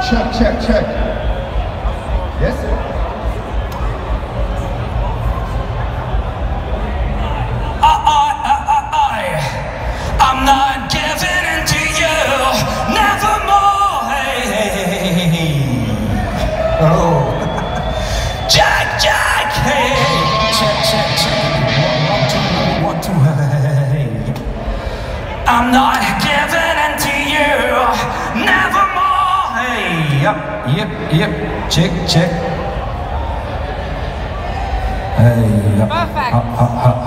Check, check, check. Yes? I'm not giving in to you, nevermore. Hey, hey, hey. Oh. Jack, Jack, hey. Check, check, check. 1, 2, 1, 2, hey. I'm not giving in to you, nevermore. Hey. Yep. Check, check. Hey. Perfect.